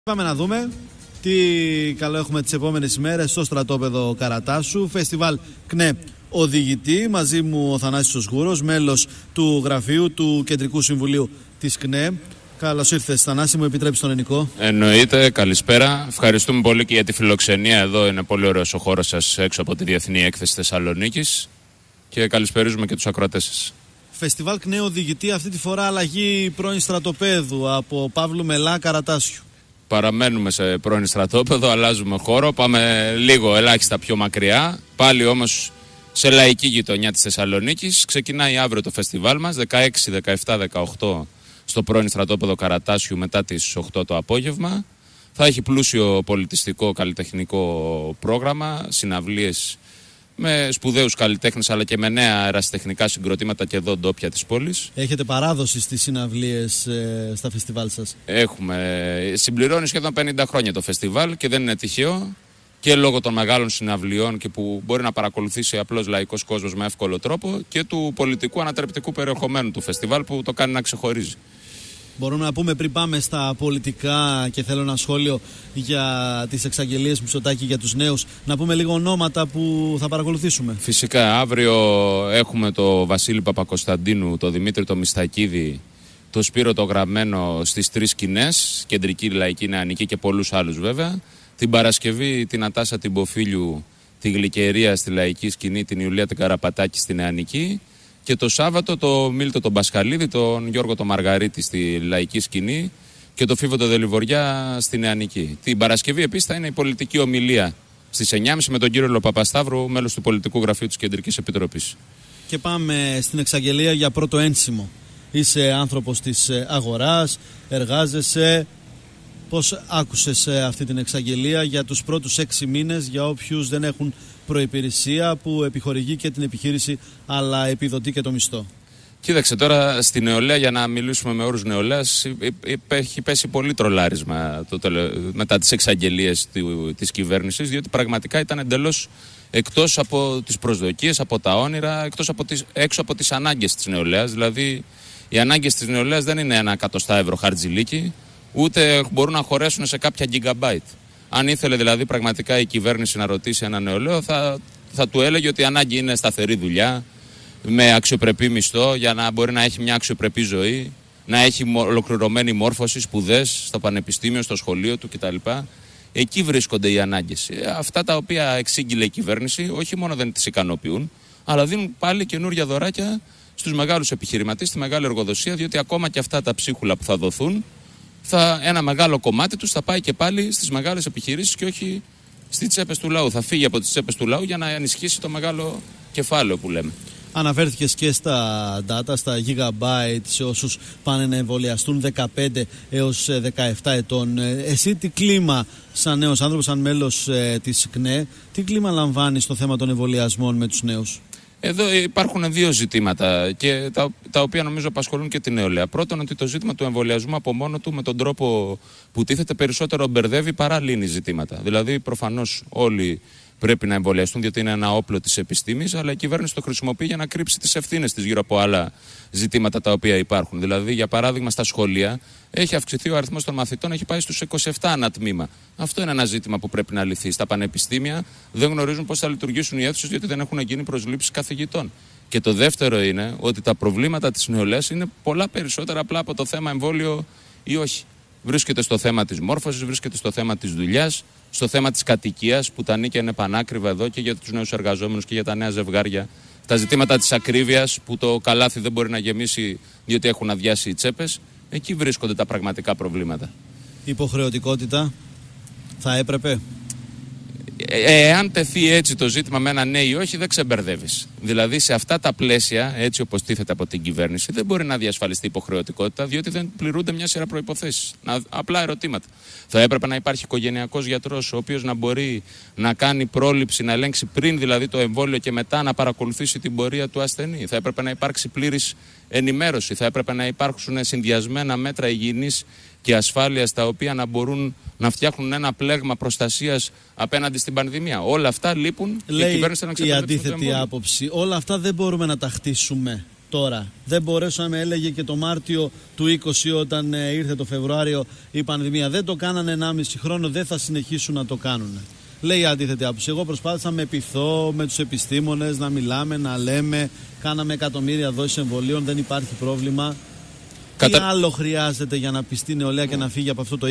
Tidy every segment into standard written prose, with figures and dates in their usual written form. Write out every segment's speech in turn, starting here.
Πάμε να δούμε τι καλό έχουμε τις επόμενες ημέρες στο στρατόπεδο Καρατάσου. Φεστιβάλ ΚΝΕ οδηγητή, μαζί μου ο Θανάσης Γούρος, μέλος του γραφείου του Κεντρικού Συμβουλίου της ΚΝΕ. Καλώς ήρθες, Θανάση, μου επιτρέπεις τον ελληνικό. Εννοείται, καλησπέρα. Ευχαριστούμε πολύ και για τη φιλοξενία εδώ. Είναι πολύ ωραίος ο χώρος σας έξω από τη Διεθνή Έκθεση Θεσσαλονίκης. Και καλησπερίζουμε και τους ακροατές σας. Φεστιβάλ ΚΝΕ οδηγητή, αυτή τη φορά αλλαγή πρώην στρατοπέδου από Παύλου Μελά Καρατάσιου. Παραμένουμε σε πρώην στρατόπεδο, αλλάζουμε χώρο, πάμε λίγο ελάχιστα πιο μακριά. Πάλι όμως σε λαϊκή γειτονιά της Θεσσαλονίκης. Ξεκινάει αύριο το φεστιβάλ μας, 16, 17, 18 στο πρώην στρατόπεδο Καρατάσιου μετά τις 8 το απόγευμα. Θα έχει πλούσιο πολιτιστικό καλλιτεχνικό πρόγραμμα, συναυλίες με σπουδαίους καλλιτέχνες αλλά και με νέα ερασιτεχνικά συγκροτήματα και εδώ ντόπια της πόλης. Έχετε παράδοση στις συναυλίες στα φεστιβάλ σας? Έχουμε. Συμπληρώνει σχεδόν 50 χρόνια το φεστιβάλ και δεν είναι τυχαίο και λόγω των μεγάλων συναυλιών και που μπορεί να παρακολουθήσει απλός λαϊκός κόσμος με εύκολο τρόπο και του πολιτικού ανατρεπτικού περιεχομένου του φεστιβάλ που το κάνει να ξεχωρίζει. Μπορούμε να πούμε πριν πάμε στα πολιτικά και θέλω ένα σχόλιο για τις εξαγγελίες Μητσοτάκη για τους νέους, να πούμε λίγο ονόματα που θα παρακολουθήσουμε. Φυσικά, αύριο έχουμε το Βασίλη Παπακοσταντίνου, το Δημήτρη το Μιστακίδη, το Σπύρο το Γραμμένο στις 3 σκηνές, Κεντρική, Λαϊκή, Νεανική και πολλούς άλλους βέβαια. Την Παρασκευή την Ατάσα την Ποφίλιου, τη Γλυκερία στη Λαϊκή σκηνή, την Ιουλία την Καραπατάκη στη Νεανική. Και το Σάββατο το Μίλτο τον Πασχαλίδη, τον Γιώργο τον Μαργαρίτη στη Λαϊκή σκηνή και το Φίβο τον Δελιβοριά στη Νεανική. Την Παρασκευή επίσης θα είναι η πολιτική ομιλία στις 9.30 με τον κύριο Λοπαπασταύρου, μέλος του Πολιτικού Γραφείου της Κεντρικής Επιτροπής. Και πάμε στην εξαγγελία για πρώτο ένσημο. Είσαι άνθρωπος της αγοράς, εργάζεσαι. Πώς άκουσες αυτή την εξαγγελία για τους πρώτους 6 μήνες για όποιους δεν έχουν προϋπηρεσία που επιχορηγεί και την επιχείρηση αλλά επιδοτεί και το μισθό? Κοίταξε τώρα στη νεολαία, για να μιλήσουμε με όρους νεολαίας, έχει πέσει πολύ τρολάρισμα μετά τις εξαγγελίες της κυβέρνησης, διότι πραγματικά ήταν εντελώς εκτός από τις προσδοκίες, από τα όνειρα, έξω από τις ανάγκες της νεολαίας. Δηλαδή οι ανάγκες της νεολαίας δεν είναι ένα 100 ευρώ χαρτζηλίκι, ούτε μπορούν να χωρέσουν σε κάποια gigabyte. Αν ήθελε δηλαδή πραγματικά η κυβέρνηση να ρωτήσει ένα νεολαίο, θα του έλεγε ότι η ανάγκη είναι σταθερή δουλειά, με αξιοπρεπή μισθό, για να μπορεί να έχει μια αξιοπρεπή ζωή, να έχει ολοκληρωμένη μόρφωση, σπουδές στο πανεπιστήμιο, στο σχολείο του κτλ. Εκεί βρίσκονται οι ανάγκες. Αυτά τα οποία εξήγηλε η κυβέρνηση, όχι μόνο δεν τις ικανοποιούν, αλλά δίνουν πάλι καινούργια δωράκια στους μεγάλους επιχειρηματίες, στη μεγάλη εργοδοσία, διότι ακόμα και αυτά τα ψίχουλα που θα δοθούν, ένα μεγάλο κομμάτι τους θα πάει και πάλι στις μεγάλες επιχειρήσεις και όχι στις τσέπες του λαού. Θα φύγει από τις τσέπες του λαού για να ενισχύσει το μεγάλο κεφάλαιο που λέμε. Αναφέρθηκες και στα data, στα gigabyte, σε όσους πάνε να εμβολιαστούν 15 έως 17 ετών. Εσύ τι κλίμα, σαν νέος άνθρωπος, σαν μέλος της ΚΝΕ, τι κλίμα λαμβάνεις στο θέμα των εμβολιασμών με τους νέους? Εδώ υπάρχουν δύο ζητήματα και τα οποία νομίζω απασχολούν και την νεολαία. Πρώτον, ότι το ζήτημα του εμβολιασμού από μόνο του με τον τρόπο που τίθεται περισσότερο μπερδεύει παρά λύνει ζητήματα. Δηλαδή, προφανώς όλοι πρέπει να εμβολιαστούν, διότι είναι ένα όπλο της επιστήμης, αλλά η κυβέρνηση το χρησιμοποιεί για να κρύψει τις ευθύνες της γύρω από άλλα ζητήματα τα οποία υπάρχουν. Δηλαδή, για παράδειγμα, στα σχολεία έχει αυξηθεί ο αριθμός των μαθητών, έχει πάει στους 27 ανά τμήμα. Αυτό είναι ένα ζήτημα που πρέπει να λυθεί. Στα πανεπιστήμια δεν γνωρίζουν πώς θα λειτουργήσουν οι αίθουσες, διότι δεν έχουν γίνει προσλήψεις καθηγητών. Και το δεύτερο είναι ότι τα προβλήματα της νεολαίας είναι πολλά περισσότερα απλά από το θέμα εμβόλιο ή όχι. Βρίσκεται στο θέμα της μόρφωσης, βρίσκεται στο θέμα της δουλειάς, στο θέμα της κατοικίας, που τα νίκια είναι πανάκριβα εδώ και για τους νέους εργαζόμενους και για τα νέα ζευγάρια. Τα ζητήματα της ακρίβειας, που το καλάθι δεν μπορεί να γεμίσει διότι έχουν αδειάσει οι τσέπες. Εκεί βρίσκονται τα πραγματικά προβλήματα. Υποχρεωτικότητα θα έπρεπε? Εάν τεθεί έτσι το ζήτημα με ένα ναι ή όχι, δεν ξεμπερδεύεις. Δηλαδή, σε αυτά τα πλαίσια, έτσι όπως τίθεται από την κυβέρνηση, δεν μπορεί να διασφαλιστεί υποχρεωτικότητα, διότι δεν πληρούνται μια σειρά προϋποθέσεις. Απλά ερωτήματα. Θα έπρεπε να υπάρχει οικογενειακός γιατρός, ο οποίος να μπορεί να κάνει πρόληψη, να ελέγξει πριν δηλαδή το εμβόλιο και μετά να παρακολουθήσει την πορεία του ασθενή. Θα έπρεπε να υπάρξει πλήρης ενημέρωση. Θα έπρεπε να υπάρξουν συνδυασμένα μέτρα υγιεινής και ασφάλειας, τα οποία να μπορούν να φτιάχνουν ένα πλέγμα προστασίας απέναντι στην πανδημία. Όλα αυτά λείπουν. Λέει η κυβέρνηση να η αντίθετη άποψη. Όλα αυτά δεν μπορούμε να τα χτίσουμε τώρα. Δεν μπορέσαμε, έλεγε και το Μάρτιο του 20 όταν ήρθε το Φεβρουάριο η πανδημία. Δεν το κάνανε 1,5 χρόνο, δεν θα συνεχίσουν να το κάνουν. Λέει αντίθετη άποψη. Εγώ προσπάθησα με πειθό, με τους επιστήμονες να μιλάμε, να λέμε. Κάναμε εκατομμύρια δόσεις εμβολίων, δεν υπάρχει πρόβλημα. Τι άλλο χρειάζεται για να πιστεί νεολαία και να φύγει από αυτό το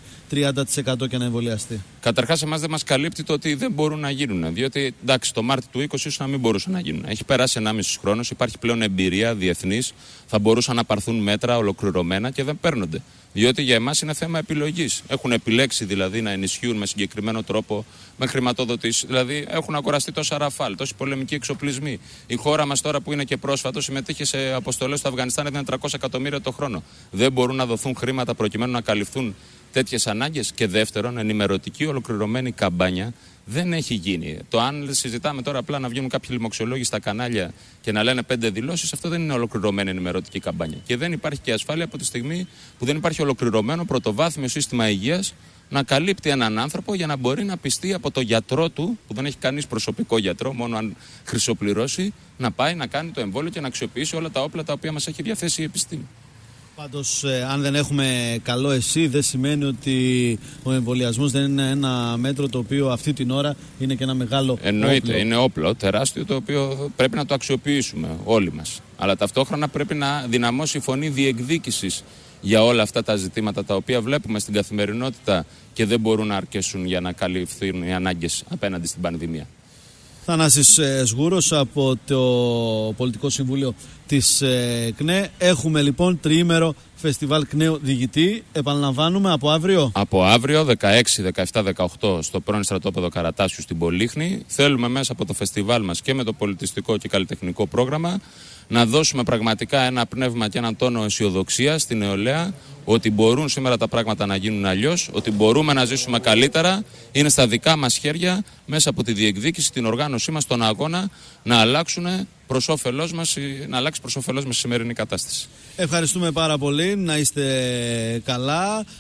20-30% και να εμβολιαστεί? Καταρχάς, εμάς δεν μας καλύπτει το ότι δεν μπορούν να γίνουν. Διότι εντάξει, το Μάρτιο του 20 ίσως να μην μπορούσαν να γίνουν. Έχει περάσει 1,5 χρόνος, υπάρχει πλέον εμπειρία διεθνής. Θα μπορούσαν να πάρθουν μέτρα ολοκληρωμένα και δεν παίρνονται. Διότι για εμάς είναι θέμα επιλογής. Έχουν επιλέξει δηλαδή να ενισχύουν με συγκεκριμένο τρόπο, με χρηματοδοτήσεις. Δηλαδή έχουν αγοραστεί τόσα ραφάλ, τόσοι πολεμικοί εξοπλισμοί. Η χώρα μας τώρα που είναι και πρόσφατο συμμετείχε σε αποστολές στο Αφγανιστάν, έδινε 300 εκατομμύρια το χρόνο. Δεν μπορούν να δοθούν χρήματα προκειμένου να καλυφθούν τέτοιες ανάγκες. Και δεύτερον, ενημερωτική ολοκληρωμένη καμπάνια δεν έχει γίνει. Το αν συζητάμε τώρα απλά να βγαίνουν κάποιοι λοιμοξιολόγοι στα κανάλια και να λένε 5 δηλώσεις, αυτό δεν είναι ολοκληρωμένη ενημερωτική καμπάνια. Και δεν υπάρχει και ασφάλεια από τη στιγμή που δεν υπάρχει ολοκληρωμένο πρωτοβάθμιο σύστημα υγείας να καλύπτει έναν άνθρωπο για να μπορεί να πιστεί από το γιατρό του, που δεν έχει κανείς προσωπικό γιατρό, μόνο αν χρυσοπληρώσει, να πάει να κάνει το εμβόλιο και να αξιοποιήσει όλα τα όπλα τα οποία μας έχει διαθέσει η επιστήμη. Πάντως, αν δεν έχουμε καλό εσύ, δεν σημαίνει ότι ο εμβολιασμός δεν είναι ένα μέτρο το οποίο αυτή την ώρα είναι και ένα μεγάλο Εννοείται, όπλο. είναι όπλο τεράστιο το οποίο πρέπει να το αξιοποιήσουμε όλοι μας. Αλλά ταυτόχρονα πρέπει να δυναμώσει η φωνή διεκδίκησης για όλα αυτά τα ζητήματα τα οποία βλέπουμε στην καθημερινότητα και δεν μπορούν να αρκέσουν για να καλυφθούν οι ανάγκες απέναντι στην πανδημία. Θανάσης Σγούρος από το Πολιτικό Συμβούλιο της ΚΝΕ. Έχουμε λοιπόν τριήμερο φεστιβάλ ΚΝΕΟ Διηγητή. Επαναλαμβάνουμε από αύριο. Από αύριο 16, 17, 18 στο πρώην στρατόπεδο Καρατάσιου στην Πολύχνη. Θέλουμε μέσα από το φεστιβάλ μας και με το πολιτιστικό και καλλιτεχνικό πρόγραμμα να δώσουμε πραγματικά ένα πνεύμα και έναν τόνο αισιοδοξίας στην νεολαία, ότι μπορούν σήμερα τα πράγματα να γίνουν αλλιώς, ότι μπορούμε να ζήσουμε καλύτερα, είναι στα δικά μας χέρια, μέσα από τη διεκδίκηση, την οργάνωσή μας, τον αγώνα, να αλλάξουν προς όφελός μας, να αλλάξει προς όφελός μας η σημερινή κατάσταση. Ευχαριστούμε πάρα πολύ, να είστε καλά.